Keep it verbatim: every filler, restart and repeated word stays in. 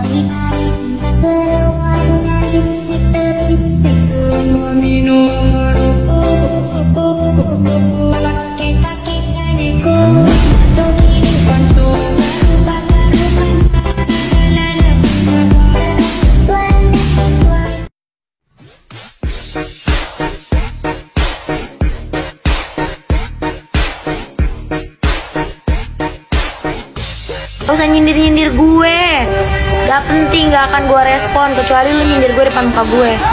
Gak usah nyindir-nyindir gue. Gak penting, gak akan gue respon kecuali lu nyindir gue depan muka gue.